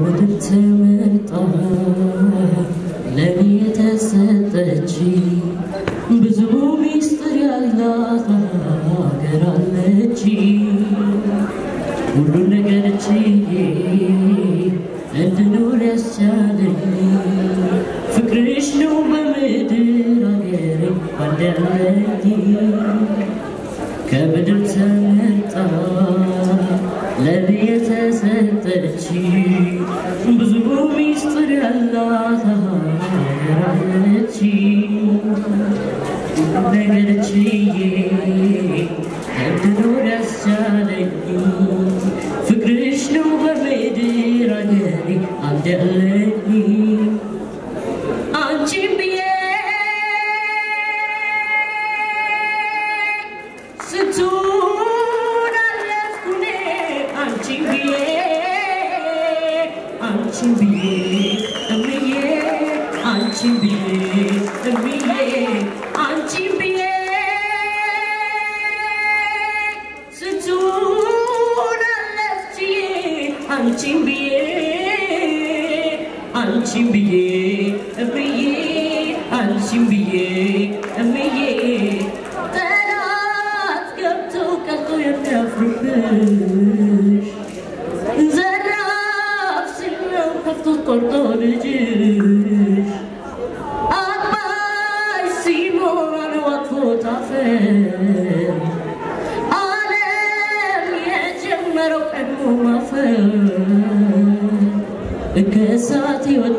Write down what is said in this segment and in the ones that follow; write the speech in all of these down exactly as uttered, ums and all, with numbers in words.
ተመርጣ ለኔ ተሰጠች ብዙ ሚስጥር ያላት ሀገር አለች ሁሉ ነገር ችዬ እንድኖር ያስቻለኝ ፍቅርሽ ነው በምድር ሀገሬ ባንደለኝ ከምድር ተመርጣ ለኔ ተሰጠች ብዙ ሚስጥር ያላት ሀገር አለች ነገር ችዬ እንድኖር ያስቻለኝ ፍቅርሽ ነው በምድር ሀገሬ አለኝ አንቺን ብዬ ስንቱን አለፍኩኔ አንቺን ብዬ አንቺን ብዬ እምዬ አንቺን ብዬ እምዬ አንቺን ብዬ ስንቱን አለፍኩዬ አንቺን ብዬ አንቺን ብዬ እምዬ አንቺን ብዬ እምዬ ጠላት ገብቶ ቀልጦ የሚያፍርብሽ ዘራፍ ሲል ነው ከፍቶት ቆርጦ ልጅሽ አባይ ሲሞላ ነው አቅፎት አፈር ዓለም የጀመረው ቀድሞ ማፈር ከእሳት የወጣ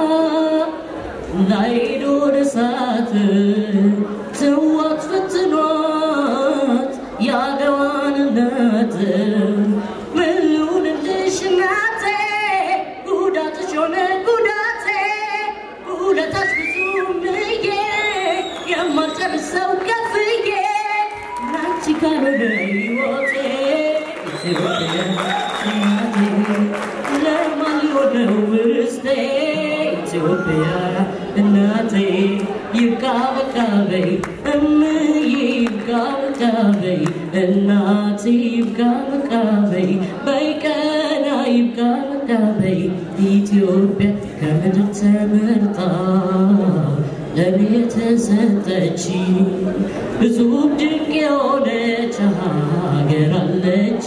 ላይዶ እሳት ተዋት ፈትኗት ያገዋን እናት ምን ልሁንልሽ እናቴ ጉዳትሽ ሆነ ጉዳቴ ጉዳትሽ ብዙ ምዬ የማልጨርሰው ከፍዬ ናንቺ ካልሆነ ሕይወቴ ኢትዮጵያ እናቴ ለማን ሊሆነው ውስጤ ኢትዮጵያ እናቴ ይብቃ በቃ በይ እምዬ ይብቃ በቃ በይ እናቴ ይብቃ በቃ በይ በይቀና ይብቃ በቃ በይ ኢትዮጵያ ከምድር ተመርጣ ለኔ ተሰጠች እጹብ ድንቅ የሆነች ሀገር አለች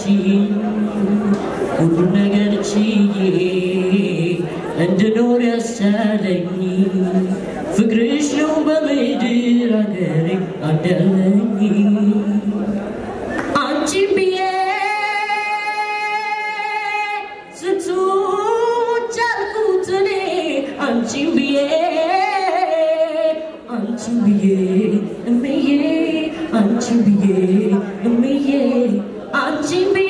ሁሉ ነገር ችዬ እንድኖር ያስቻለኝ ፍቅርሽ ነው በምድር ሀገሬ አለኝ አንቺን ብዬ ስንቱን ቻልኩት እኔ አንቺን ብዬ አንቺን ብዬ እምዬ አንቺን ብዬ እምዬ አንቺን ብዬ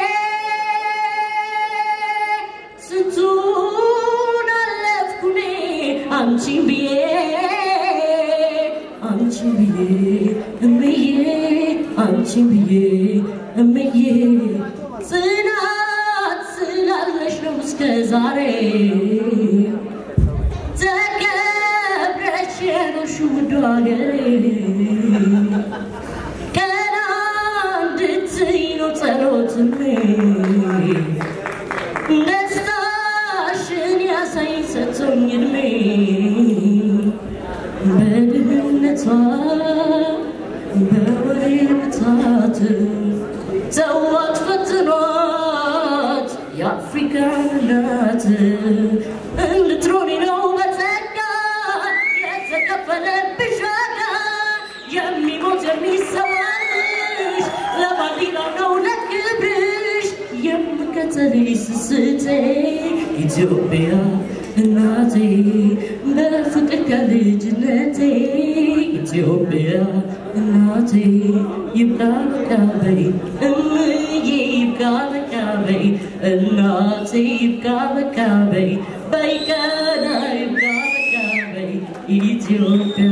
ስንቱን አለፍኩኔ አንቺን ብዬ አንቺን ብዬ እምዬ አንቺን ብዬ እምዬ ጽናት ስላለሽ ነው እስከ ዛሬ ተከብረሽ የኖርሽው ውድ ሀገሬ ቀና እንድትይ ነው ጸሎትሜ ደስታሽን ያሳይ ሰጥቶኝ እድሜ በድህነቷ በወሬ ብታት ተዋት ፈትኗት የአፍሪካን እናት እንድትኖሪ ነው በጸጋ የተከፈለብሽ ዋጋ የሚሞት የሚሰዋልሽ ለባንዲራው ነው ለክብርሽ የምከተልሽ ስስቴ ኢትዮጵያ እናቴ በፍቅር ከልጅነቴ ኢትዮጵያ እናቴ ይብቃ በቃ በይ እምዬ ይብቃ በቃ በይ እናቴ ይብቃ በቃ በይ በይቀና ይብቃ በቃ በይ ኢትዮጵያ